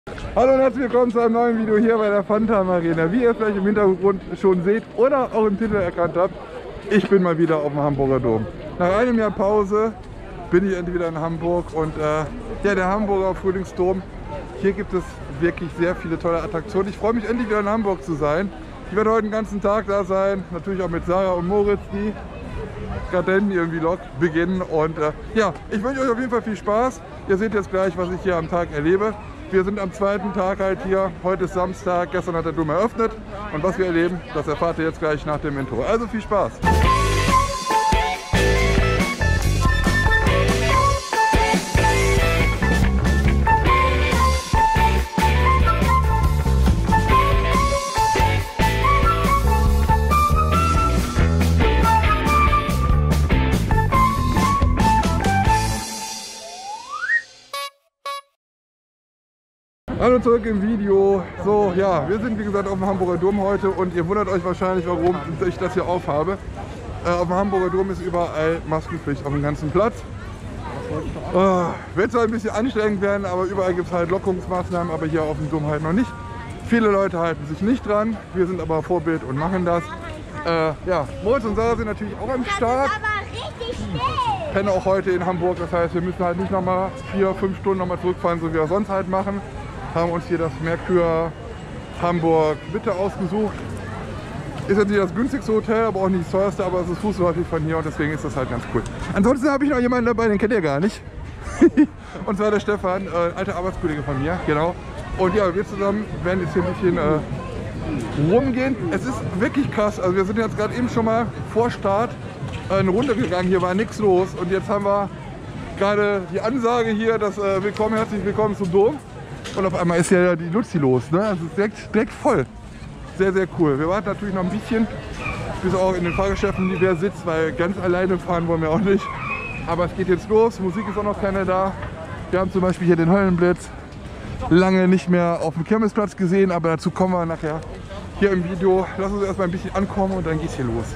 Hallo und herzlich willkommen zu einem neuen Video hier bei der Phantom Arena. Wie ihr vielleicht im Hintergrund schon seht oder auch im Titel erkannt habt, ich bin mal wieder auf dem Hamburger Dom. Nach einem Jahr Pause bin ich endlich wieder in Hamburg und ja, der Hamburger Frühlingsdom. Hier gibt es wirklich sehr viele tolle Attraktionen. Ich freue mich endlich wieder in Hamburg zu sein. Ich werde heute den ganzen Tag da sein, natürlich auch mit Sarah und Moritz, die gerade ihren Vlog beginnen. Und ja, ich wünsche euch auf jeden Fall viel Spaß. Ihr seht jetzt gleich, was ich hier am Tag erlebe. Wir sind am zweiten Tag halt hier. Heute ist Samstag, gestern hat der Dom eröffnet. Und was wir erleben, das erfahrt ihr jetzt gleich nach dem Intro. Also viel Spaß! Hallo zurück im Video. So, ja, wir sind wie gesagt auf dem Hamburger Dom heute und ihr wundert euch wahrscheinlich, warum ich das hier aufhabe. Auf dem Hamburger Dom ist überall Maskenpflicht auf dem ganzen Platz. Wird zwar ein bisschen anstrengend werden, aber überall gibt es halt Lockerungsmaßnahmen, aber hier auf dem Dom halt noch nicht. Viele Leute halten sich nicht dran, wir sind aber Vorbild und machen das. Ja, Moritz und Sarah sind natürlich auch am Start. Das ist aber richtig schnell. Pennen auch heute in Hamburg, das heißt, wir müssen halt nicht nochmal 4-5 Stunden nochmal zurückfahren, so wie wir sonst halt machen. Haben uns hier das Merkur Hamburg Mitte ausgesucht. Ist jetzt nicht das günstigste Hotel, aber auch nicht das teuerste, aber es ist fußläufig von hier und deswegen ist das halt ganz cool. Ansonsten habe ich noch jemanden dabei, den kennt ihr gar nicht. Und zwar der Stefan, alter Arbeitskollege von mir, genau. Und ja, wir zusammen werden jetzt hier ein bisschen rumgehen. Es ist wirklich krass, also wir sind jetzt gerade eben schon mal vor Start eine Runde gegangen, hier war nichts los. Und jetzt haben wir gerade die Ansage hier, dass herzlich willkommen zum Dom. Und auf einmal ist ja die Luzi los, ne? Also es ist direkt voll. Sehr, sehr cool. Wir warten natürlich noch ein bisschen, bis auch in den Fahrgeschäften nicht wer sitzt, weil ganz alleine fahren wollen wir auch nicht. Aber es geht jetzt los, Musik ist auch noch keine da. Wir haben zum Beispiel hier den Höllenblitz lange nicht mehr auf dem Kirmesplatz gesehen, aber dazu kommen wir nachher hier im Video. Lass uns erstmal ein bisschen ankommen und dann geht's hier los.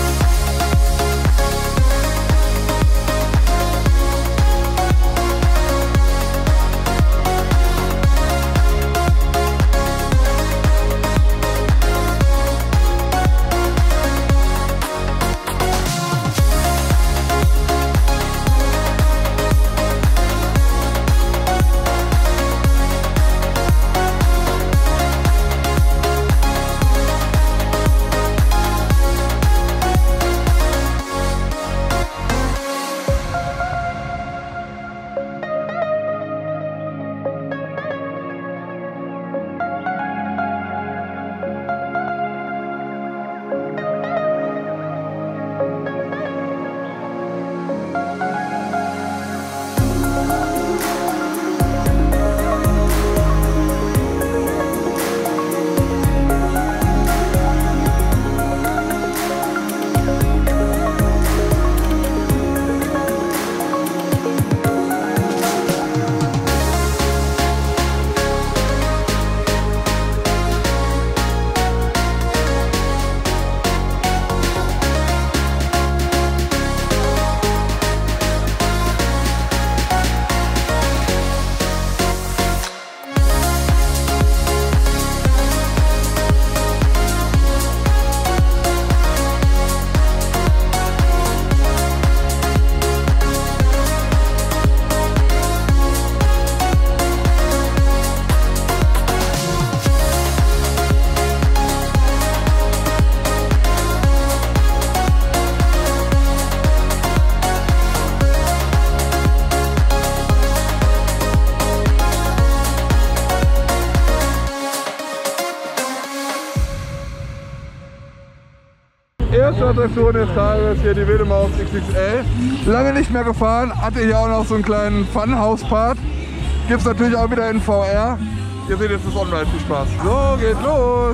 Erste Attraktion des Tages, hier die wilde Maus XXL. Lange nicht mehr gefahren, hatte hier auch noch so einen kleinen Funhouse-Part. Gibt es natürlich auch wieder in VR. Ihr seht jetzt das Online, viel Spaß. So, geht los!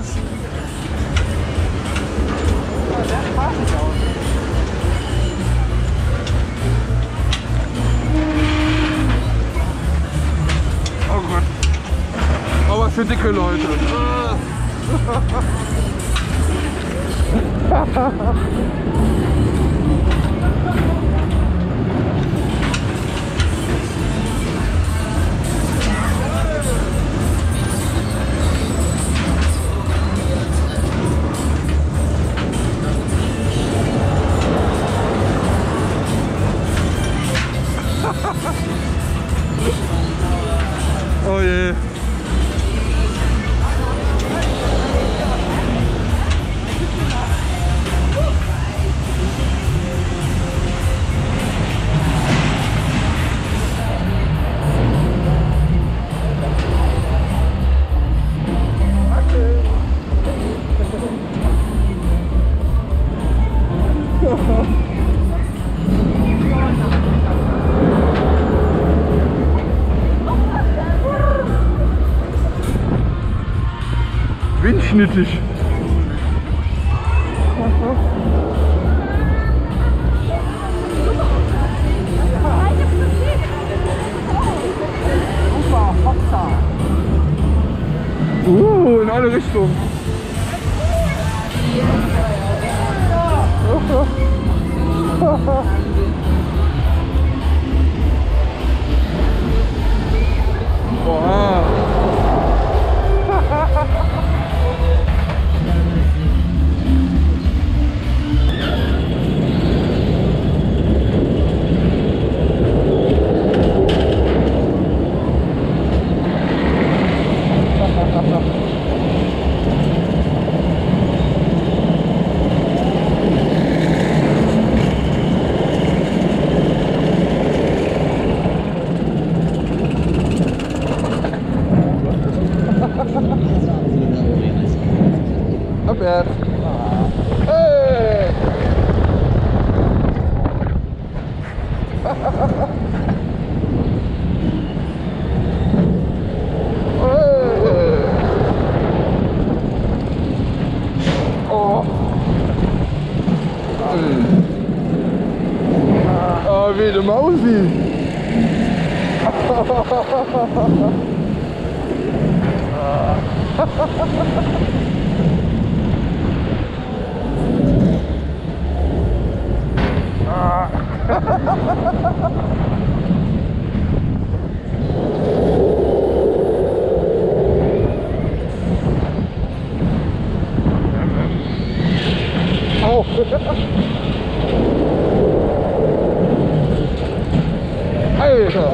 Oh Gott. Oh, was für dicke Leute. windschnittig. In alle Richtungen. Boah. Abwärts. Hey! Oh. Oh, wie eine Mausi. Oh. Alter.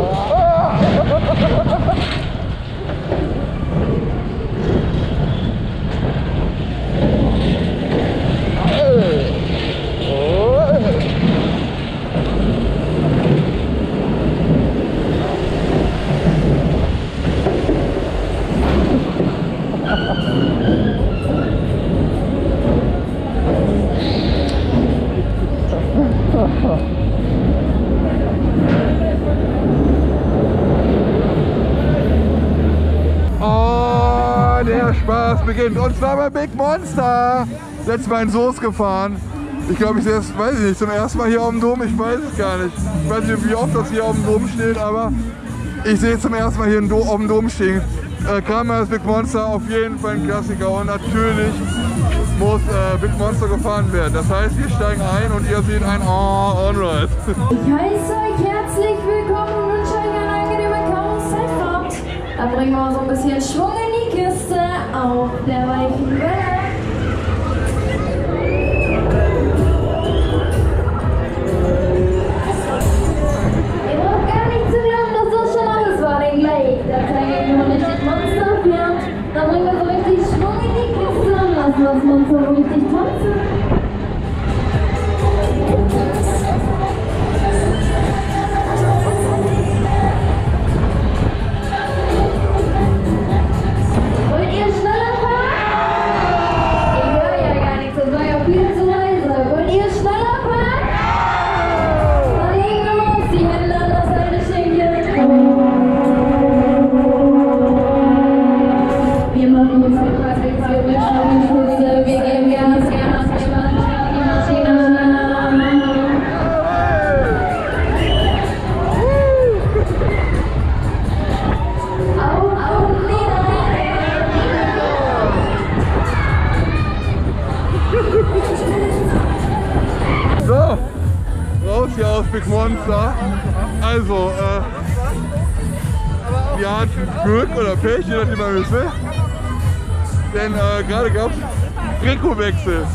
Oh, der Spaß beginnt. Und zwar bei Big Monster. Letztes Mal in Soest gefahren. Ich glaube, ich sehe es, weiß ich nicht, zum ersten Mal hier auf dem Dom. Ich weiß es gar nicht. Ich weiß nicht, wie oft das hier auf dem Dom steht, aber ich sehe es zum ersten Mal hier auf dem Dom stehen. Kramers Big Monster, auf jeden Fall ein Klassiker. Und natürlich muss Big Monster gefahren werden. Das heißt, wir steigen ein und ihr seht ein On-Ride. Ich heiße euch herzlich willkommen und wünsche euch eine angenehme Karussellfahrt. Da bringen wir so ein bisschen Schwung in die Kiste auf der weichen Welle. Ihr braucht gar nicht zu glauben, dass das schon alles war, denn gleich, da zeige ich mal richtig Monster fährt. Da bringen wir so richtig Schwung in die Kiste und lassen das Monster so richtig tanzen. So, raus hier aus Big Monster. Also, wir hatten Glück oder Pech, je nachdem man es will. Denn gerade gab es Rekowechsel.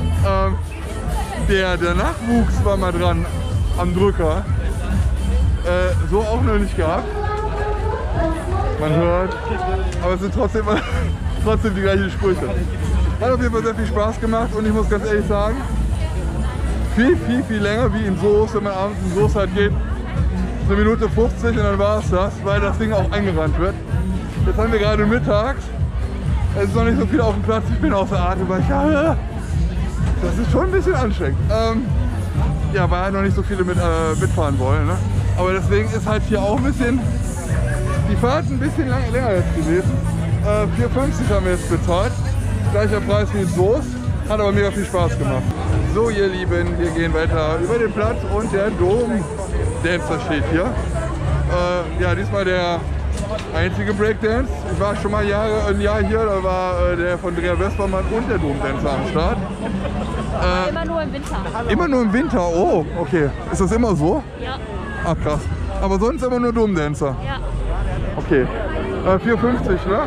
Der Nachwuchs war mal dran am Drücker. So auch noch nicht gehabt. Man hört, aber es sind trotzdem die gleichen Sprüche. Hat auf jeden Fall sehr viel Spaß gemacht und ich muss ganz ehrlich sagen, viel länger wie in Soest, wenn man abends in Soest halt geht. Eine Minute 50 und dann war es das, weil das Ding auch eingerannt wird. Jetzt haben wir gerade mittags. Es ist noch nicht so viel auf dem Platz, ich bin außer Atem, weil das ist schon ein bisschen anstrengend. Ja, weil halt noch nicht so viele mitfahren wollen. Ne? Aber deswegen ist halt hier auch ein bisschen, die Fahrt ein bisschen länger jetzt gewesen. 4,50 haben wir jetzt bezahlt. Gleicher Preis wie in Soest. Hat aber mega viel Spaß gemacht. So ihr Lieben, wir gehen weiter über den Platz und der Dom-Dancer steht hier. Ja, diesmal der einzige Breakdance. Ich war schon mal ein Jahr hier, da war der von Andrea Westermann und der Dom-Dancer am Start. Immer nur im Winter. Immer nur im Winter? Oh, okay. Ist das immer so? Ja. Ah, krass. Aber sonst immer nur Dom-Dancer? Ja. Okay. 4,50, ne?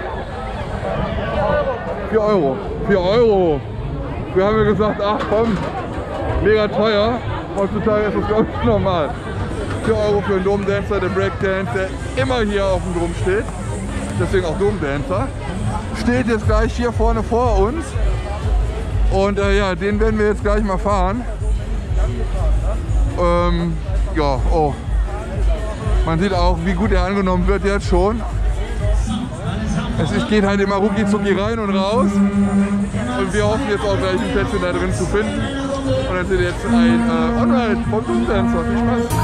4 Euro. 4 Euro. Wir haben ja gesagt, ach komm, mega teuer. Heutzutage ist das glaube ich normal. 4 Euro für einen Dom-Dancer, der Breakdance, der immer hier auf dem Dom steht. Deswegen auch Dom-Dancer. Steht jetzt gleich hier vorne vor uns. Und ja, den werden wir jetzt gleich mal fahren. Ja, oh. Man sieht auch, wie gut er angenommen wird jetzt schon. Es geht halt immer rucki zucki rein und raus. Und wir hoffen jetzt auch gleich ein Plätzchen da drin zu finden. Und dann seht ihr jetzt ein On-Ride vom Dom-Dancer. Viel Spaß!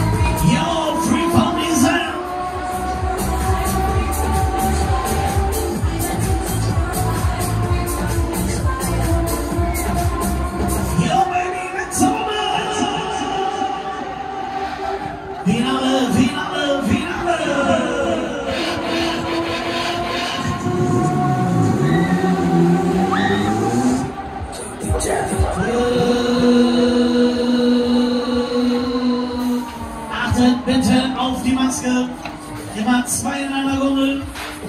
Achtet bitte auf die Maske. Immer 2 in einer Gurgel.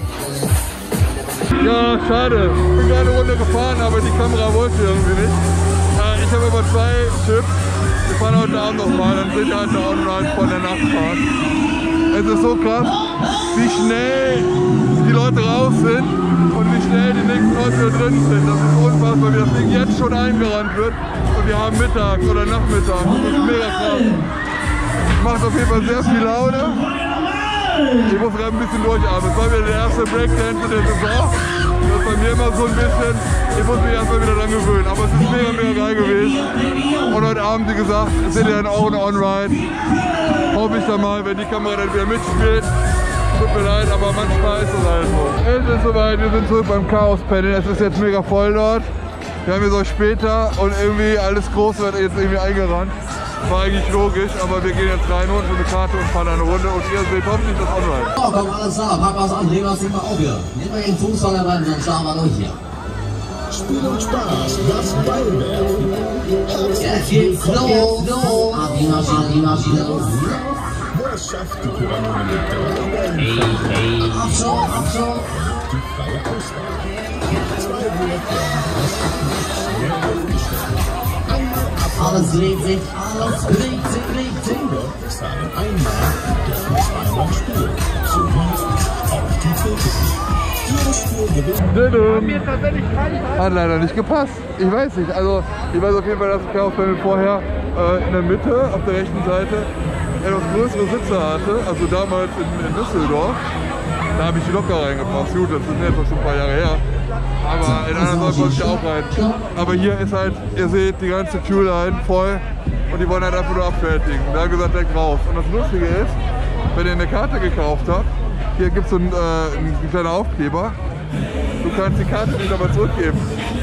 Ja, schade. Ich bin gerade eine Runde gefahren, aber die Kamera wollte irgendwie nicht. Ich habe aber 2 Chips. Wir fahren heute Abend noch mal, dann sind wir halt auch noch von der Nachtfahrt. Es ist so krass, wie schnell die Leute raus sind und wie schnell die nächsten Leute wieder drin sind. Das ist unfassbar, wie das Ding jetzt schon eingerannt wird und wir haben Mittag oder Nachmittag. Das ist mega krass. Macht auf jeden Fall sehr viel Laune. Ich muss gerade ein bisschen durchatmen. Das war wieder der erste Breakdance der Saison. Das ist bei mir immer so ein bisschen, ich muss mich erstmal wieder dran gewöhnen. Aber es ist mega, mega geil gewesen. Und heute Abend, wie gesagt, seht ihr dann auch eine On-Ride. Hoffe ich dann mal, wenn die Kamera dann wieder mitspielt. Tut mir leid, aber manchmal ist es halt so. Es ist soweit, wir sind zurück beim Chaos-Panel. Es ist jetzt mega voll dort. Wir haben hier so später und irgendwie alles groß wird jetzt irgendwie eingerannt. War eigentlich logisch, aber wir gehen jetzt rein, holen so eine Karte und fahren eine Runde und ihr seht hoffentlich das On-Ride. So, komm, alles klar, pack was an, legen wir das Ding mal auf hier. Nehmen wir den Fußballer rein, sonst starten wir durch hier. Spiel und Spaß, das Ballwerfen. Jetzt geht's los. Ab die Maschine, die Maschine. Wer schafft die Pyramide mit 3 Bällen? Abschau. Die freie Auswahl. 2 Würfe. Schnell aufgestellt. Einmal ab. Alles legt sich, alles legt sich. Kinder zahlen einmal, dürfen zweimal spielen. Sowie auf die Fläche. Jede Spur gewinnt. Hat leider nicht gepasst. Ich weiß nicht. Also ich weiß auf jeden Fall, dass das Chaos-Panel vorher in der Mitte, auf der rechten Seite, etwas größere Sitze hatte. Also damals in Düsseldorf. Da habe ich die locker reingepasst. Gut, das sind jetzt noch schon ein paar Jahre her. Aber in anderen Leuten wollte ich auch rein. Aber hier ist halt, ihr seht, die ganze Queue-Line voll. Und die wollen halt einfach nur abfertigen. Da haben gesagt, direkt raus. Und das Lustige ist, wenn ihr eine Karte gekauft habt, hier gibt es so einen kleinen Aufkleber. Du kannst die Karte nicht aber zurückgeben.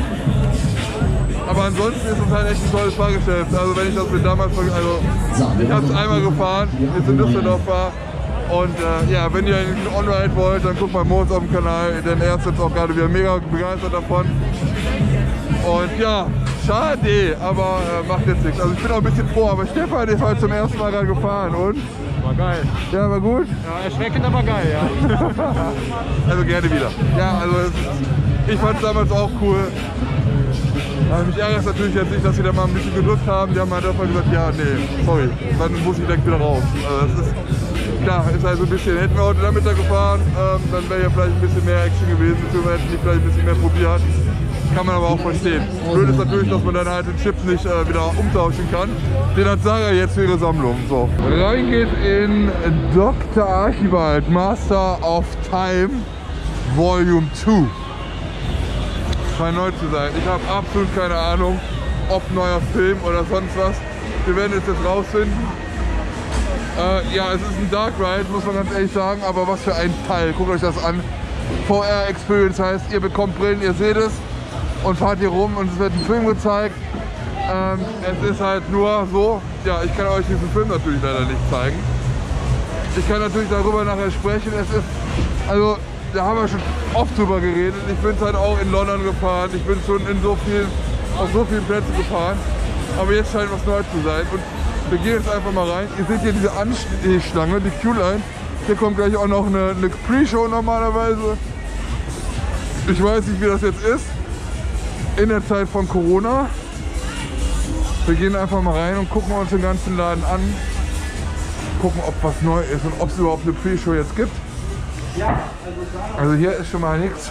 Aber ansonsten ist es halt echt ein tolles Fahrgeschäft. Also wenn ich das mit damals, also ich habe es einmal gefahren, jetzt in Düsseldorf war. Und ja, wenn ihr einen On-Ride wollt, dann guckt mal Moritz auf dem Kanal, denn er ist jetzt auch gerade wieder mega begeistert davon. Und ja, schade, aber macht jetzt nichts. Also ich bin auch ein bisschen froh, aber Stefan ist heute zum ersten Mal gerade gefahren und? War geil. Ja, war gut? Ja, erschreckend, aber geil, ja. Also gerne wieder. Ja, also ich fand es damals auch cool. Mich ärgert es natürlich jetzt nicht, dass sie da mal ein bisschen gedrückt haben. Die haben halt einfach gesagt, ja, nee, sorry, dann muss ich direkt wieder raus. Also das ist, klar, ist halt so ein bisschen, hätten wir heute Nachmittag gefahren, dann wäre ja vielleicht ein bisschen mehr Action gewesen, beziehungsweise hätten die vielleicht ein bisschen mehr probiert. Kann man aber auch verstehen. Blöd ist natürlich, dass man dann halt den Chip nicht wieder umtauschen kann. Den hat Sarah jetzt für ihre Sammlung. So. Rein geht's in Dr. Archibald, Master of Time, Volume 2. Scheint neu zu sein. Ich habe absolut keine Ahnung, ob neuer Film oder sonst was. Wir werden es jetzt rausfinden. Ja, es ist ein Dark Ride, muss man ganz ehrlich sagen, aber was für ein Teil. Guckt euch das an. VR Experience heißt, ihr bekommt Brillen, ihr seht es. und fahrt hier rum und es wird ein Film gezeigt. Es ist halt nur so, ja, ich kann euch diesen Film natürlich leider nicht zeigen. Ich kann natürlich darüber nachher sprechen. Es ist, also, da haben wir schon oft drüber geredet. Ich bin halt auch in London gefahren. Ich bin schon in auf so vielen Plätzen gefahren. Aber jetzt scheint was Neues zu sein. Und wir gehen jetzt einfach mal rein. Ihr seht hier diese Anstehschlange, die Q-Line. Hier kommt gleich auch noch eine Pre-Show normalerweise. Ich weiß nicht, wie das jetzt ist. In der Zeit von Corona. Wir gehen einfach mal rein und gucken uns den ganzen Laden an. Gucken, ob was neu ist und ob es überhaupt eine Pre-Show jetzt gibt. Also hier ist schon mal nichts.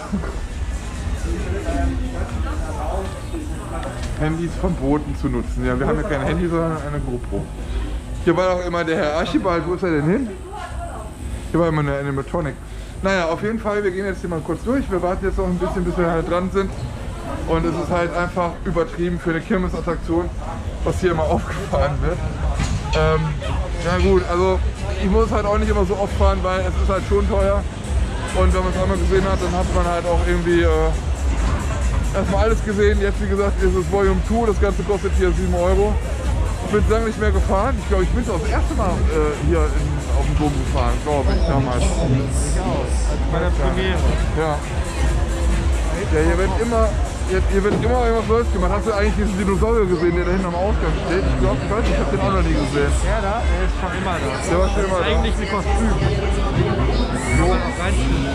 Handys verboten zu nutzen. Ja, wir haben ja kein Handy, sondern eine GoPro. Hier war auch immer der Herr Archibald. Wo ist er denn hin? Hier war immer eine Animatronic. Naja, auf jeden Fall, wir gehen jetzt hier mal kurz durch. Wir warten jetzt noch ein bisschen, bis wir halt dran sind. Und es ist halt einfach übertrieben für eine Kirmesattraktion, was hier immer aufgefahren wird. Ja gut, also ich muss halt auch nicht immer so oft fahren, weil es ist halt schon teuer. Und wenn man es einmal gesehen hat, dann hat man halt auch irgendwie erstmal alles gesehen. Jetzt wie gesagt ist es Volume 2, das Ganze kostet hier 7 €. Ich bin lange nicht mehr gefahren. Ich glaube, ich bin das erste Mal hier auf dem Dom gefahren, glaube ich, damals. Bei der Premiere. Ja. Ja, hier wird immer irgendwas Neues gemacht. Hast du eigentlich diesen Dinosaurier gesehen, der da hinten am Ausgang steht? Ich glaube, ich habe den auch noch nie gesehen. Der da, der ist schon immer da. Der war schon immer da. Eigentlich ein Kostüm. Kann man auch reinstellen.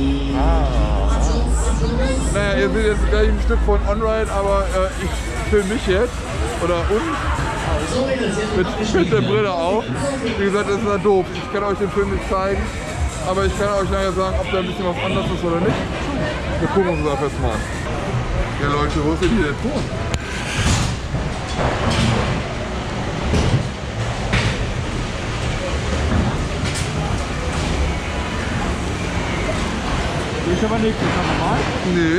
Naja, ihr seht jetzt gleich ein Stück von On-Ride, aber ich filme mich jetzt, oder uns, mit der Brille auf. Wie gesagt, das ist ja doof. Ich kann euch den Film nicht zeigen, aber ich kann euch nachher sagen, ob da ein bisschen was anderes ist oder nicht. Wir gucken uns das einfach jetzt mal an. Ja Leute, wo ist denn hier der Ton? Ist aber nichts, ist das normal? Nee.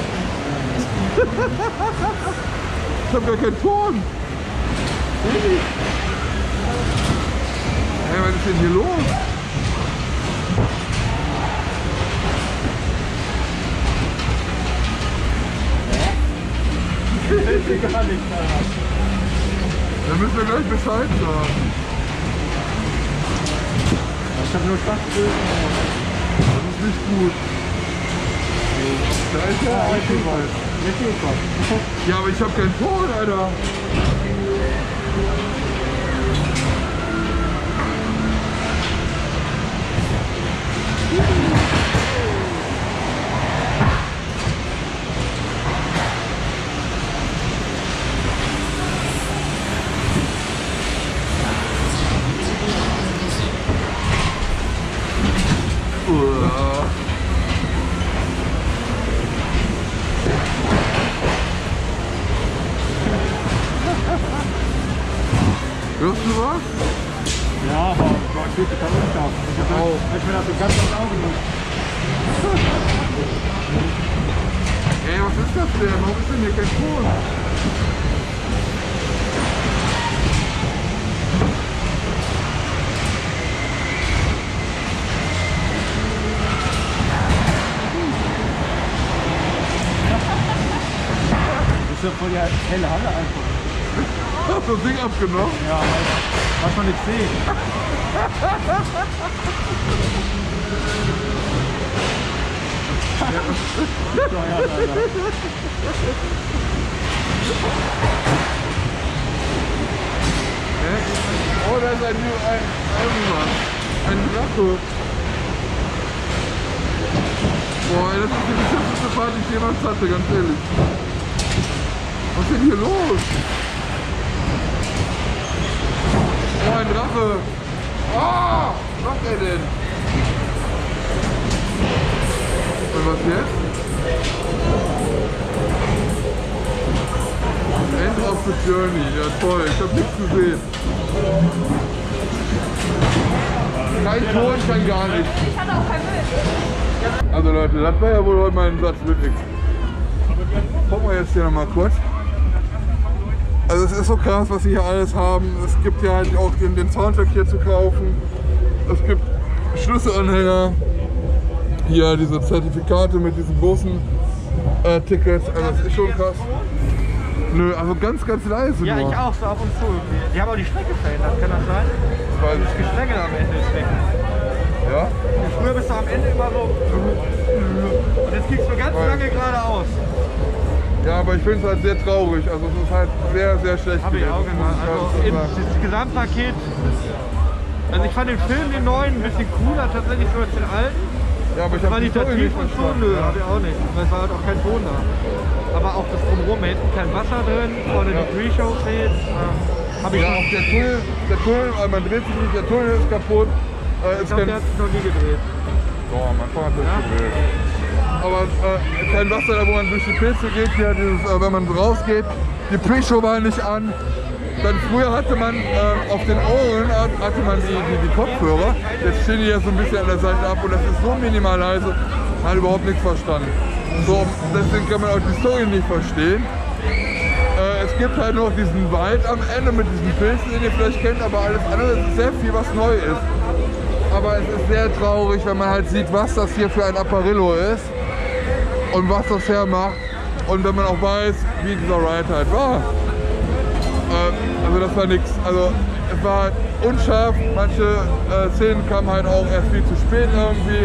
Ich hab gar keinen Ton. Hey, was ist denn hier los? Gar nicht, Dann müssen wir gleich Bescheid sagen. ich hab nur Schwachsinn. Das ist nicht gut. Da ist ja ein Ton. Ja, aber ich hab keinen Ton, Alter. Hörst du was? Ja, aber ich bin total unscharf. Ich bin also ganz aufs Auge gemacht. Ey, was ist das denn? Warum ist denn hier kein Ton? Das ist ja voll die helle Halle einfach. Hast du das Ding abgenommen? Ja, was man nicht sehen. Oh, da ist ein Drache. Boah, das ist die beschissenste Fahrt, die ich jemals hatte, ganz ehrlich. Was ist denn hier los? Oh, ein Drache! Oh! Was macht er denn? Und was jetzt? End of the Journey. Ja toll, ich hab nichts gesehen. Kein Ton, kein gar nichts. Ich hatte auch kein Bild. Also Leute, das war ja wohl heute mein Satz mit X. Gucken wir jetzt hier nochmal kurz. Also es ist so krass, was sie hier alles haben. Es gibt ja halt auch den Soundtrack hier zu kaufen. Es gibt Schlüsselanhänger. Hier diese Zertifikate mit diesen großen Tickets, also das ist schon krass. Nö, also ganz leise Ja, nur. ich auch, so ab und zu. Die haben auch die Strecke verändert, kann das sein? Weil, Das Geschlängel am Ende ist weg. ja? Früher bist du am Ende immer so. Und jetzt kriegst du ganz lange geradeaus. Ja, aber ich finde es halt sehr traurig. Also es ist halt sehr schlecht. Habe ich auch gewesen, gemacht. muss Also ich im ganz klar sagen. das Gesamtpaket. Also ich fand den Film, den neuen, ein bisschen cooler tatsächlich so als den alten. Ja, aber ich habe die Story Qualitativ nicht und so, verstanden. nö, Ja. habe ich auch nicht. Weil es war halt auch kein Ton da. Aber auch das Drumherum, da hinten kein Wasser drin, vorne die Pre-Show fehlt. Habe ich Ja, noch. auch der Tunnel, man dreht sich nicht, der Tunnel ist kaputt. Ich glaube, der hat sich noch nie gedreht. Boah, mein Vater hat das gewählt. Aber kein Wasser, da wo man durch die Pilze geht, ja, dieses, wenn man rausgeht. Die Pre-Show war nicht an. Dann früher hatte man auf den Ohren hatte man die Kopfhörer. Jetzt stehen die ja so ein bisschen an der Seite ab und das ist so minimal leise, man hat überhaupt nichts verstanden. So, deswegen kann man auch die Story nicht verstehen. Es gibt halt noch diesen Wald am Ende mit diesen Pilzen, den ihr vielleicht kennt, aber alles andere ist sehr viel, was neu ist. Aber es ist sehr traurig, wenn man halt sieht, was das hier für ein Apparillo ist und was das hermacht. Und wenn man auch weiß, wie dieser Ride halt war. Also das war nichts. Also es war halt unscharf, manche Szenen kamen halt auch erst viel zu spät irgendwie.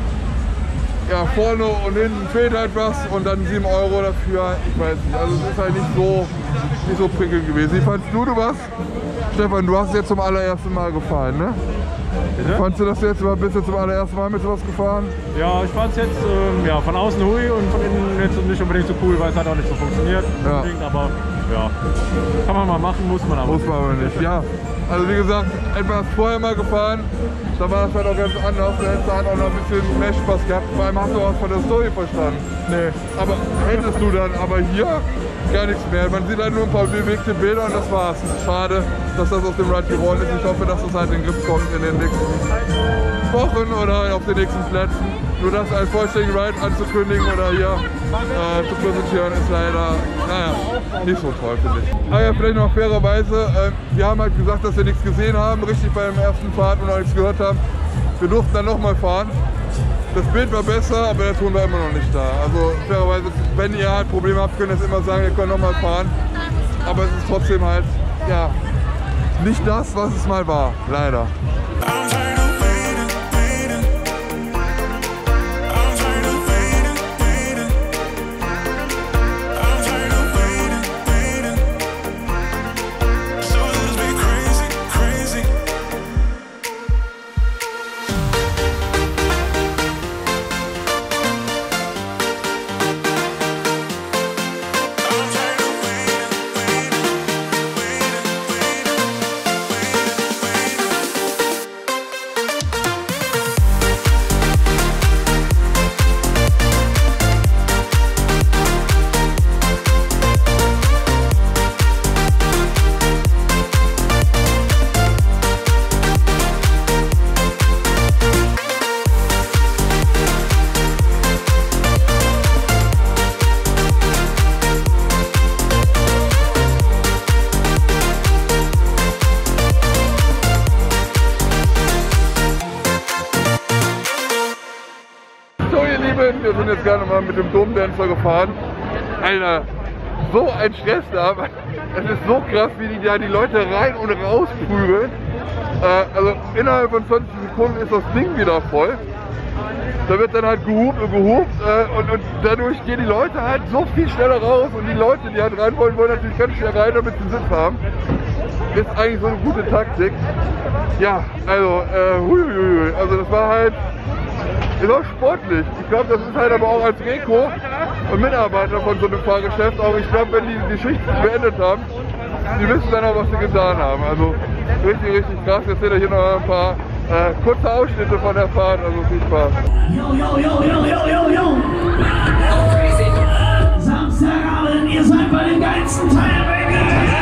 Ja, vorne und hinten fehlt halt was und dann 7 € dafür. Ich weiß nicht, also es ist halt nicht so prickelnd gewesen. Wie fandst du was? Stefan, du hast jetzt zum allerersten Mal gefahren, ne? Bitte? Fandst du das jetzt mal, bist du zum allerersten Mal mit sowas gefahren? Ja, ich fand es jetzt ja, von außen hui und von innen jetzt nicht unbedingt so cool, weil es halt auch nicht so funktioniert. Ja. Unbedingt, aber ja, kann man mal machen, muss man aber Muss man aber nicht, ja. Also wie gesagt, etwas vorher mal gefahren, da war das halt auch ganz anders. Da hättest du halt auch noch ein bisschen mehr Spaß gehabt. Vor allem hast du was von der Story verstanden. nee. Aber hättest du dann, aber hier gar nichts mehr. Man sieht halt nur ein paar bewegte Bilder und das war's. Schade, dass das aus dem Ride geworden ist. Ich hoffe, dass das halt in den Griff kommt in den nächsten Wochen oder auf den nächsten Plätzen. Nur das als vollständigen Ride anzukündigen oder hier zu präsentieren ist leider, naja, nicht so toll, finde ich. Aber ja, vielleicht noch fairerweise, wir haben halt gesagt, dass wir nichts gesehen haben, richtig bei der ersten Fahrt und noch nichts gehört haben. Wir durften dann nochmal fahren. Das Bild war besser, aber der Ton war immer noch nicht da. Also fairerweise, wenn ihr halt Probleme habt, könnt ihr es immer sagen, ihr könnt nochmal fahren. Aber es ist trotzdem halt, ja, nicht das, was es mal war, leider. Wir sind jetzt gerade mal mit dem Domdancer gefahren. Alter, so ein Stress da. Es ist so krass, wie die da die Leute rein und raus prügeln. Also innerhalb von 20 Sekunden ist das Ding wieder voll. Da wird dann halt gehupt und dadurch gehen die Leute halt so viel schneller raus und die Leute, die halt rein wollen, wollen natürlich ganz schnell rein, damit sie Sitz haben. Ist eigentlich so eine gute Taktik. Ja, also, also das war halt, ist auch sportlich. Ich glaube, das ist halt aber auch als Reko und Mitarbeiter von so einem Fahrgeschäft auch, ich glaube, wenn die Schicht beendet haben, die wissen dann auch, was sie getan haben. Also richtig krass. Jetzt seht ihr hier noch ein paar kurze Ausschnitte von der Fahrt, also viel Spaß. Yo. Samstagabend, ihr seid bei den geilsten Teilnehmern.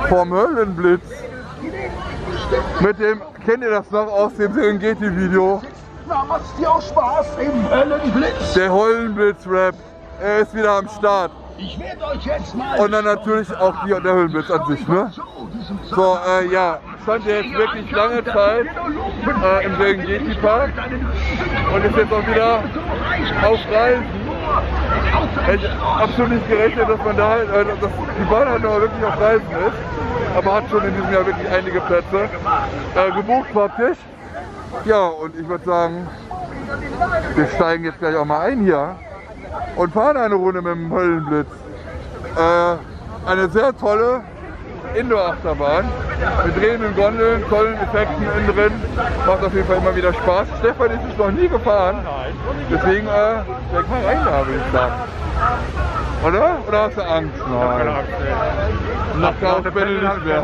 vom Höllenblitz. Mit dem, kennt ihr das noch aus dem Serengeti-Video? Na, macht's dir auch Spaß im Höllenblitz? Der Höllenblitz-Rap, er ist wieder am Start. Ich werde euch jetzt mal... Und dann natürlich auch der Höllenblitz an sich, ne? So, ja, stand jetzt wirklich lange Zeit im Serengeti-Park und ist jetzt auch wieder auf Reisen. Hätte absolut nicht gerechnet, dass man da halt, dass die Bahn halt noch wirklich auf Reisen ist, aber hat schon in diesem Jahr wirklich einige Plätze gebucht praktisch. Ja, und ich würde sagen, wir steigen jetzt gleich auch mal ein hier und fahren eine Runde mit dem Höllenblitz. Eine sehr tolle Indoor-Achterbahn mit drehenden Gondeln, tollen Effekten innen drin. Macht auf jeden Fall immer wieder Spaß. Stefan ist es noch nie gefahren, deswegen steig mal rein da, würde ich sagen. Oder? Oder hast du Angst? Nein. Keine Angst mehr. Nach der Ausbildung nicht mehr.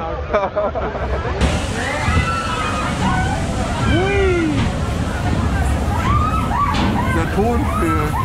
Der Ton fehlt.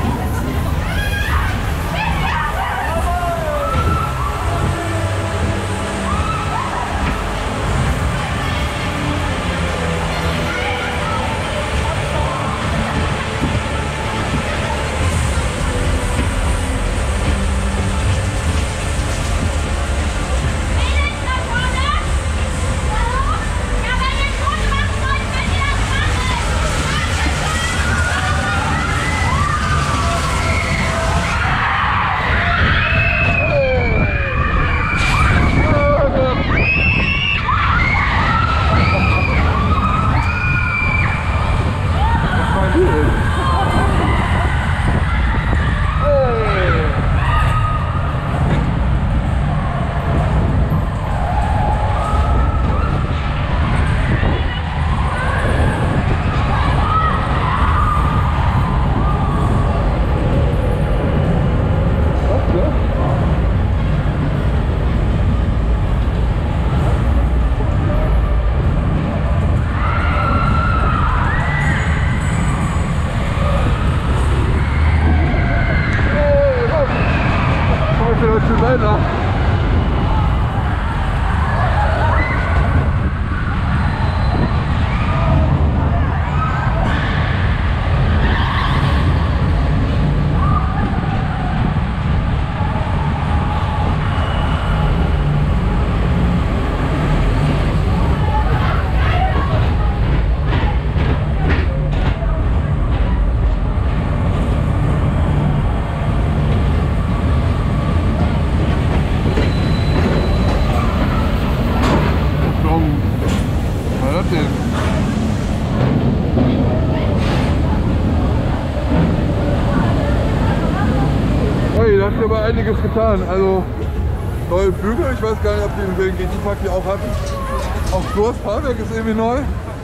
Da hat sich aber einiges getan. Also neue Flügel, ich weiß gar nicht, ob die den Serengeti-Park hier auch hatten. Auch so, das Fahrwerk ist irgendwie neu.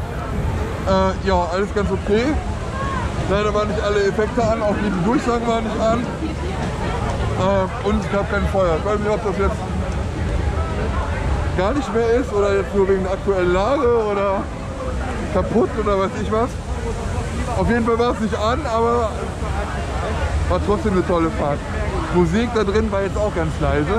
Ja, alles ganz okay. Leider waren nicht alle Effekte an, auch die Durchsagen waren nicht an. Und es gab kein Feuer. Ich weiß nicht, ob das jetzt gar nicht mehr ist oder jetzt nur wegen der aktuellen Lage oder kaputt oder weiß ich was. Auf jeden Fall war es nicht an, aber war trotzdem eine tolle Fahrt. Musik da drin war jetzt auch ganz leise.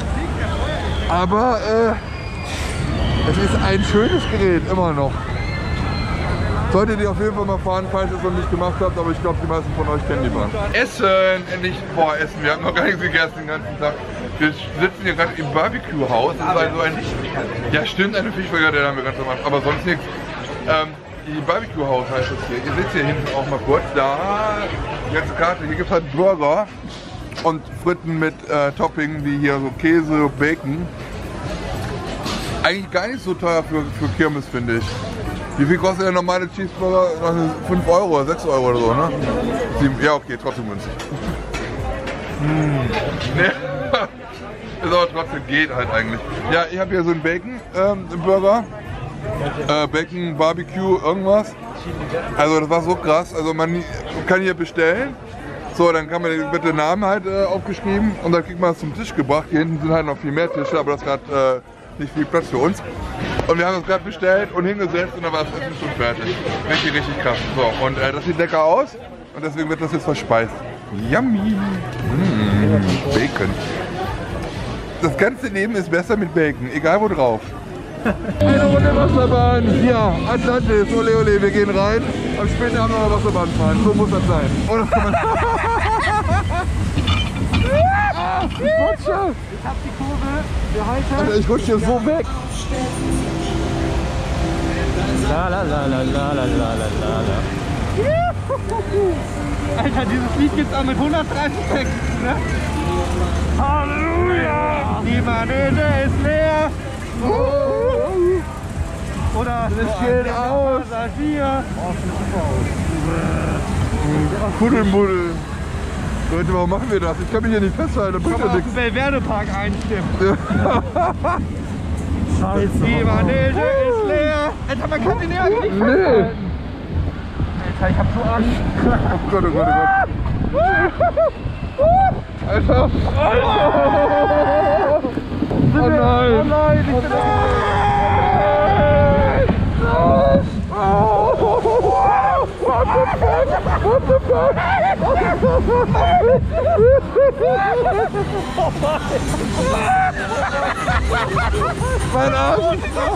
Aber es ist ein schönes Gerät, immer noch. Solltet ihr auf jeden Fall mal fahren, falls ihr es noch nicht gemacht habt, aber ich glaube, die meisten von euch kennen die Bahn. Essen! Endlich, boah, Essen. Wir haben noch gar nichts gegessen den ganzen Tag. Wir sitzen hier gerade im Barbecue-Haus. Das ist also ein, ja stimmt, eine Fischfrikadelle haben wir ganz normal, aber sonst nichts. Die Barbecue-Haus heißt das hier. Ihr seht hier hinten auch mal kurz. Da, die ganze Karte. Hier gibt es halt Burger und Fritten mit Topping, wie hier so Käse, Bacon. Eigentlich gar nicht so teuer für Kirmes, finde ich. Wie viel kostet der normale Cheeseburger? 5 Euro oder 6 Euro oder so, ne? 7, ja, okay, trotzdem günstig. Nee. Ist aber trotzdem, geht halt eigentlich. Ja, ich habe hier so einen Bacon-Burger. Bacon, Barbecue, irgendwas. Also das war so krass. Also man kann hier bestellen. So, dann kann man mit den Namen halt aufgeschrieben und dann kriegt man es zum Tisch gebracht. Hier hinten sind halt noch viel mehr Tische, aber das ist gerade nicht viel Platz für uns. Und wir haben es gerade bestellt und hingesetzt und dann war das Essen schon fertig. Richtig, richtig krass. So, und das sieht lecker aus und deswegen wird das jetzt verspeist. Yummy! Bacon. Das ganze Leben ist besser mit Bacon, egal wo drauf. Eine Runde Wasserbahn. Ja, Atlantis, ole ole, wir gehen rein. Und später haben wir noch Wasserbahn fahren. So muss das sein. Oder kann man... Ich rutsche! Ich hab die Kurve, wir halten. Alter, ich rutsche hier so weg. La la la la la la la la la. Alter, dieses Lied gibt's auch mit 130 Texten, ne? Halleluja! Die Manege ist leer. Oder es geht aus. Hier. Kuddelmuddel. Leute, warum machen wir das? Ich kann mich hier nicht festhalten. Da bringt ja nichts. Werdepark einstimmen. Scheiße. Die Manege ist leer. Alter, man kann den ja nicht festhalten. Alter, ich hab so Angst. Oh Gott, oh Gott, oh Gott. Alter. Oh nein. Oh nein, ich bin What the fuck? What the fuck? Mein Arsch!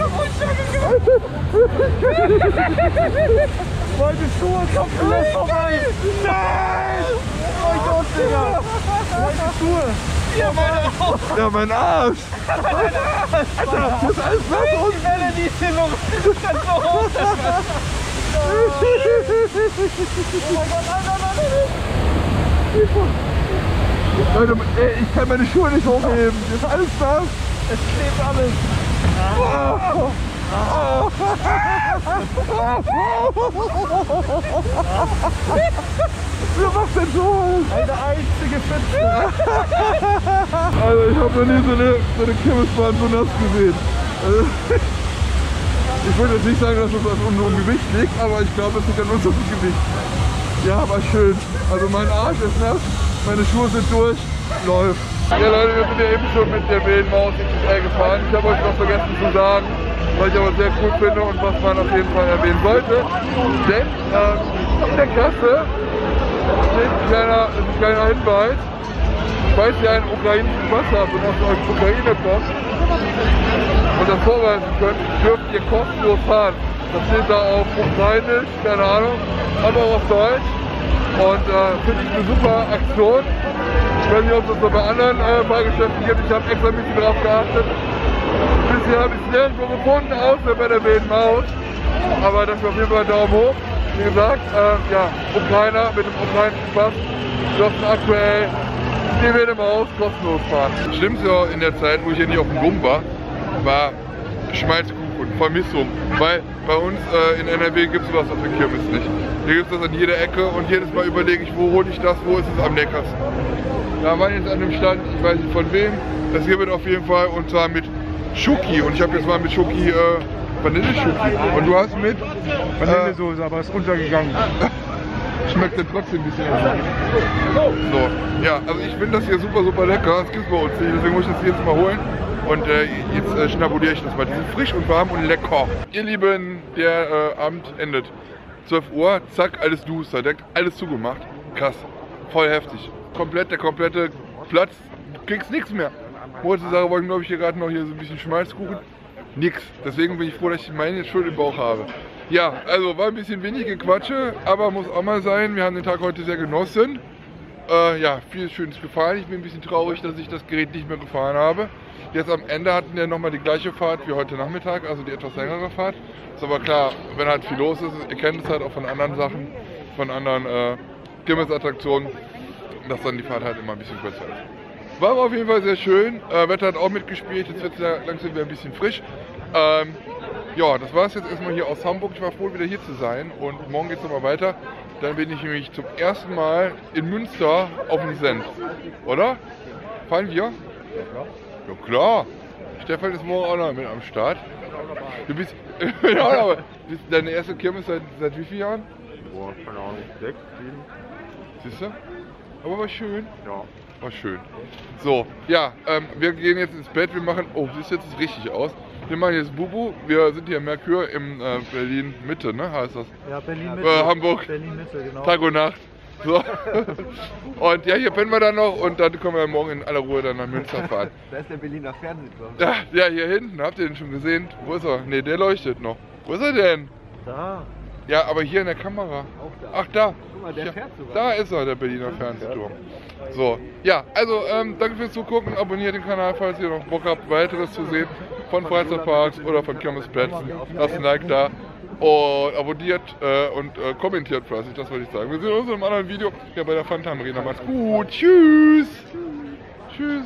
Meine Schuhe kommen vielleicht vorbei! Nein! Oh Gott, Digga! Meine Schuhe! Ja, meine Arsch! Ja, mein Arsch! Alter, das ist alles nass unten! Die Welle, die ist hier noch ganz so hoch! Oh mein Gott, nein! Leute, ey, ich kann meine Schuhe nicht hochheben! Das ist alles nass! Es klebt alles! Oh. Oh. Wer macht denn sowas? Eine einzige Pfütze! Also ich habe noch nie so eine Kirmesbahn so nass gesehen. Also, ich würde jetzt nicht sagen, dass es an unserem Gewicht liegt, aber ich glaube, es liegt an unserem Gewicht. Ja, aber schön. Also mein Arsch ist nass, meine Schuhe sind durch, läuft. Ja Leute, wir sind ja eben schon mit der wilden Maus XXL gefahren. Ich habe euch was vergessen zu sagen, was ich aber sehr cool finde und was man auf jeden Fall erwähnen sollte. Denn in der Kasse steht ein kleiner Hinweis. Falls ihr einen ukrainischen Pass habt und aus der Ukraine kommt und das vorweisen könnt, dürft ihr kostenlos fahren. Das steht da auf Ukrainisch, keine Ahnung, aber auch auf Deutsch. Und finde ich eine super Aktion. Ich weiß nicht, ob es das noch bei anderen Fahrgeschäften gibt. Ich habe extra ein bisschen drauf geachtet. Bisher habe ich es nirgendwo gefunden, außer bei der wilden Maus. Aber das ist auf jeden Fall ein Daumen hoch. Wie gesagt, ja, Ukrainer mit dem ukrainischen Pass dürfen aktuell die wilde Maus kostenlos fahren. Das Schlimmste in der Zeit, wo ich hier nicht auf dem Dom war Schmalzkuchen, Vermissung. Weil bei uns in NRW gibt es sowas auf der Kirmes nicht. Hier gibt es das an jeder Ecke und jedes Mal überlege ich, wo hole ich das, wo ist es am leckersten. Da waren jetzt an dem Stand, ich weiß nicht von wem, das hier wird auf jeden Fall und zwar mit Schoki und ich habe jetzt mal mit Schoki Vanilleschoki und du hast mit Vanillesoße, aber ist untergegangen. Schmeckt denn trotzdem ein bisschen anders. So, ja, also ich finde das hier super, super lecker, das gibt es bei uns nicht, deswegen muss ich das jetzt mal holen. Und jetzt schnabuliere ich das mal. Die sind frisch und warm und lecker. Ihr Lieben, der Abend endet. 12 Uhr, zack, alles duster, direkt alles zugemacht. Krass, voll heftig. Der komplette Platz, du kriegst nichts mehr. Heutzutage wollten, glaube ich, hier gerade noch hier so ein bisschen Schmalzkuchen. Nix. Deswegen bin ich froh, dass ich meine Schuld im Bauch habe. Ja, also war ein bisschen wenig Gequatsche, aber muss auch mal sein. Wir haben den Tag heute sehr genossen. Ja, viel Schönes gefahren. Ich bin ein bisschen traurig, dass ich das Gerät nicht mehr gefahren habe. Jetzt am Ende hatten wir nochmal die gleiche Fahrt wie heute Nachmittag, also die etwas längere Fahrt. Ist aber klar, wenn halt viel los ist, ihr kennt es halt auch von anderen Sachen, von anderen Kirmesattraktionen, dass dann die Fahrt halt immer ein bisschen kürzer ist. War aber auf jeden Fall sehr schön, Wetter hat auch mitgespielt, jetzt wird es ja langsam wieder ein bisschen frisch. Ja, das war es jetzt erstmal hier aus Hamburg. Ich war froh, wieder hier zu sein und morgen geht es nochmal weiter. Dann bin ich nämlich zum ersten Mal in Münster auf dem Send, oder? Fahren wir? Ja klar. Stefan ist morgen auch noch mit am Start. Du bist, ja, aber bist deine erste Kirmes seit wie vielen Jahren? Boah, keine Ahnung, 6, 7. Siehst du? Aber war schön. Ja. War schön. So, ja, wir gehen jetzt ins Bett. Wir machen, oh, siehst du jetzt richtig aus. Wir machen jetzt Bubu. Wir sind hier in Merkur im Berlin Mitte, ne? Heißt das? Ja, Berlin Mitte. Hamburg. Berlin Mitte, genau. Tag und Nacht. So. Und ja, hier pennen wir dann noch und dann können wir morgen in aller Ruhe dann nach Münster fahren. Da ist der Berliner Fernsehturm. Ja, hier hinten, habt ihr den schon gesehen? Wo ist er? Ne, der leuchtet noch. Wo ist er denn? Da. Ja, aber hier in der Kamera. Auch da. Ach, da. Guck mal, der fährt sogar. Da ist er, der Berliner Fernsehturm. So, ja, also danke fürs Zugucken. Abonniert den Kanal, falls ihr noch Bock habt, weiteres zu sehen von Freizeitparks oder von Kirmesplätzen. Lasst ein Like da und abonniert und kommentiert fleißig, das wollte ich sagen. Wir sehen uns in einem anderen Video hier bei der Funtime Arena. Macht's gut. Tschüss. Tschüss.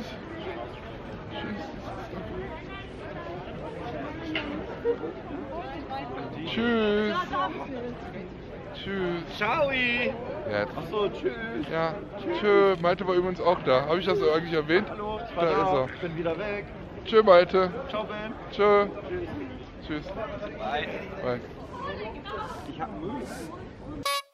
Tschüss. Tschüss. Ciao. Jetzt. Achso, tschüss. Ja, tschö. Malte war übrigens auch da. Habe ich das eigentlich erwähnt? Hallo, ich Da war ist da. er. Ich bin wieder weg. Tschö, Malte. Ciao, Ben. Tschö. Tschüss. Bye. Bye. Ich hab Mühe.